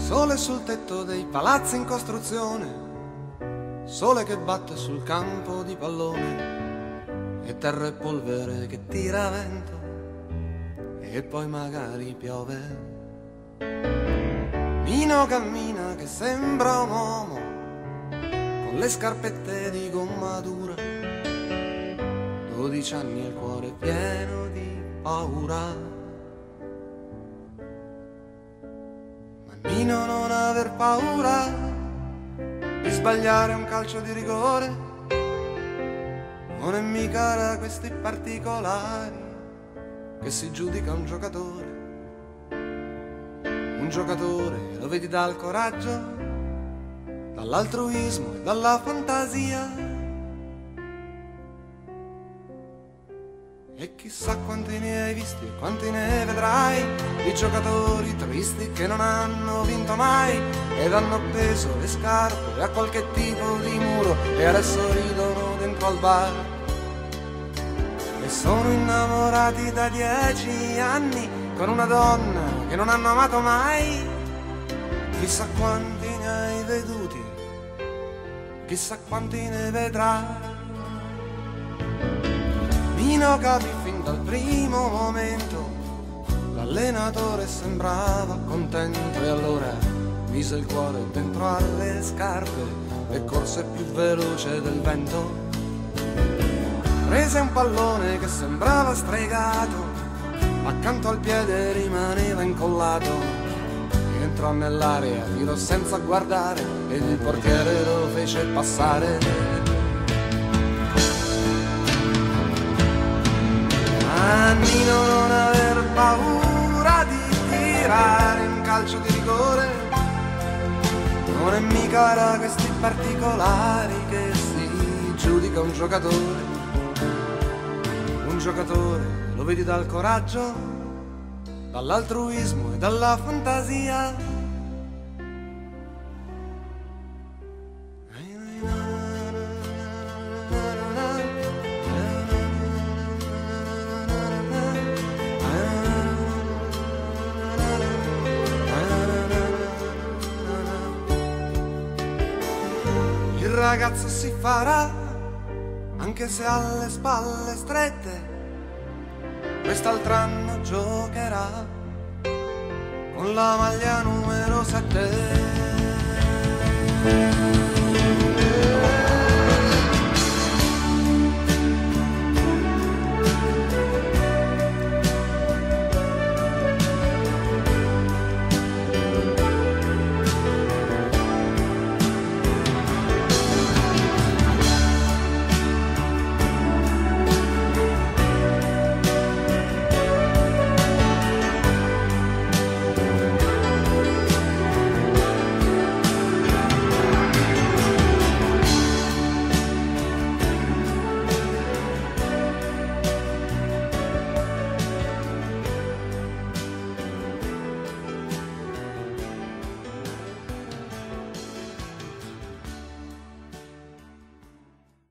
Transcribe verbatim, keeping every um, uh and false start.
Sole sul tetto dei palazzi in costruzione, sole che batte sul campo di pallone, e terra e polvere che tira vento, e poi magari piove. Nino cammina che sembra un uomo, con le scarpette di gomma dura, dodici anni e il cuore pieno di paura. Nino, non aver paura di sbagliare un calcio di rigore, non è mica da questi particolari che si giudica un giocatore. Un giocatore lo vedi dal coraggio, dall'altruismo e dalla fantasia. E chissà quanti ne hai visti e quanti ne vedrai, di giocatori tristi che non hanno vinto mai ed hanno appeso le scarpe a qualche tipo di muro e adesso ridono dentro al bar. E sono innamorati da dieci anni con una donna che non hanno amato mai. Chissà quanti ne hai veduti, chissà quanti ne vedrai. Nino capì fin dal primo momento, l'allenatore sembrava contento e allora mise il cuore dentro alle scarpe e corse più veloce del vento. Prese un pallone che sembrava stregato, accanto al piede rimaneva incollato, e entrò nell'area, tirò senza guardare e il portiere lo fece passare. Nino, non aver paura di tirare un calcio di rigore, non è mica da questi particolari che si giudica un giocatore. Un giocatore lo vedi dal coraggio, dall'altruismo e dalla fantasia. Il ragazzo si farà, anche se ha le spalle strette, quest'altro anno giocherà con la maglia numero sette.